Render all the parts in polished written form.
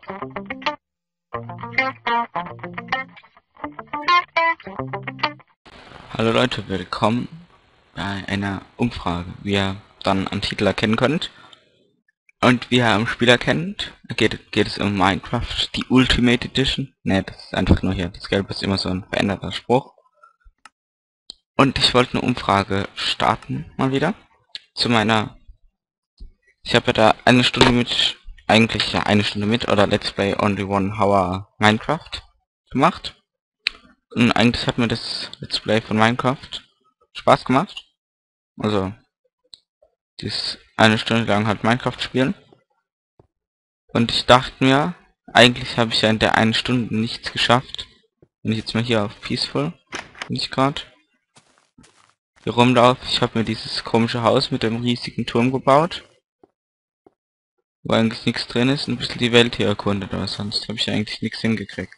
Hallo Leute, willkommen bei einer Umfrage, wie ihr dann am Titel erkennen könnt. Und wie ihr am Spiel erkennt, geht es um Minecraft, die Ultimate Edition. Ne, das ist einfach nur hier, das Gelbe ist immer so ein veränderter Spruch. Und ich wollte eine Umfrage starten, mal wieder, zu meiner... Ich habe ja da eine Stunde mit, eigentlich ja eine Stunde mit, oder Let's Play Only One Hour Minecraft gemacht. Und eigentlich hat mir das Let's Play von Minecraft Spaß gemacht. Also, dies eine Stunde lang halt Minecraft spielen. Und ich dachte mir, eigentlich habe ich ja in der einen Stunde nichts geschafft. Wenn ich jetzt mal hier auf Peaceful, bin ich gerade hier rumlaufe, ich habe mir dieses komische Haus mit dem riesigen Turm gebaut, wo eigentlich nichts drin ist, ein bisschen die Welt hier erkundet, aber sonst habe ich eigentlich nichts hingekriegt.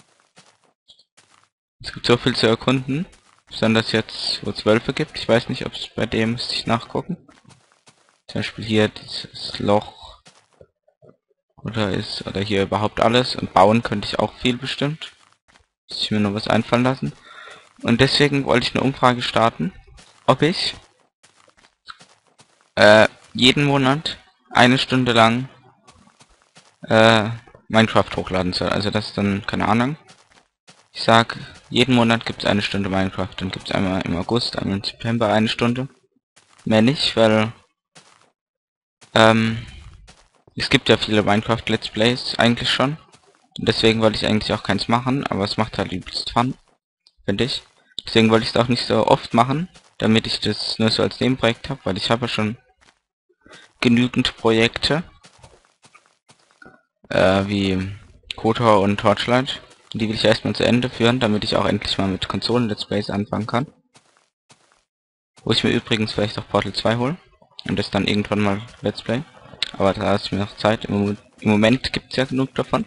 Es gibt so viel zu erkunden, besonders jetzt, wo es Wölfe gibt. Ich weiß nicht, ob es bei dem, müsste ich nachgucken. Zum Beispiel hier dieses Loch, oder hier überhaupt alles, und bauen könnte ich auch viel bestimmt. Muss ich mir noch was einfallen lassen. Und deswegen wollte ich eine Umfrage starten, ob ich jeden Monat eine Stunde lang Minecraft hochladen soll. Also das ist dann, keine Ahnung. Ich sag, jeden Monat gibt es eine Stunde Minecraft. Dann gibt es einmal im August, einmal im September eine Stunde. Mehr nicht, weil es gibt ja viele Minecraft Let's Plays eigentlich schon. Und deswegen wollte ich eigentlich auch keins machen, aber es macht halt übelst Fun, finde ich. Deswegen wollte ich es auch nicht so oft machen, damit ich das nur so als Nebenprojekt habe, weil ich habe ja schon genügend Projekte, wie KOTOR und Torchlight. Die will ich erstmal zu Ende führen, damit ich auch endlich mal mit Konsolen-Let's Plays anfangen kann. Wo ich mir übrigens vielleicht auch Portal 2 hole. Und das dann irgendwann mal Let's Play. Aber da ist mir noch Zeit. Im Moment gibt es ja genug davon.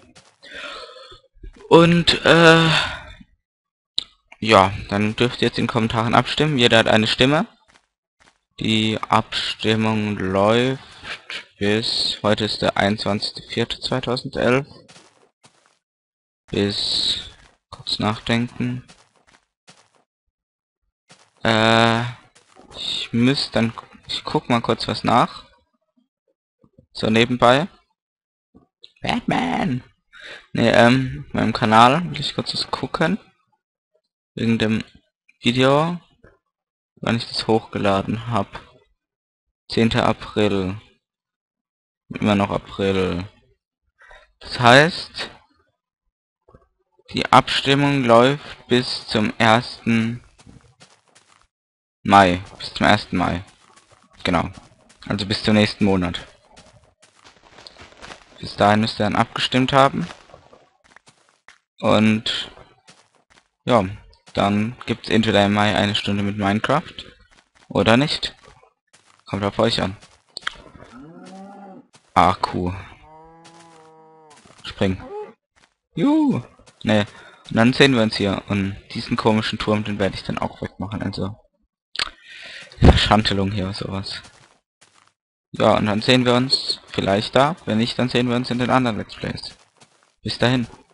Und, ja, dann dürft ihr jetzt in den Kommentaren abstimmen. Jeder hat eine Stimme. Die Abstimmung läuft bis, heute ist der 21.04.2011. Bis, kurz nachdenken. Ich guck mal kurz was nach. So nebenbei. Batman! Ne, meinem Kanal will ich kurz was gucken. Wegen dem Video, wann ich das hochgeladen habe. 10. April. Immer noch April. Das heißt, die Abstimmung läuft bis zum 1. Mai. Bis zum 1. Mai. Genau. Also bis zum nächsten Monat. Bis dahin müsst ihr dann abgestimmt haben. Und ja, dann gibt es entweder im Mai eine Stunde mit Minecraft oder nicht. Kommt auf euch an. Ach, Kuh. Spring. Juhu. Ne. Und dann sehen wir uns hier. Und diesen komischen Turm, den werde ich dann auch wegmachen. Also Verschantelung hier, sowas. Ja, und dann sehen wir uns vielleicht da. Wenn nicht, dann sehen wir uns in den anderen Let's Plays. Bis dahin.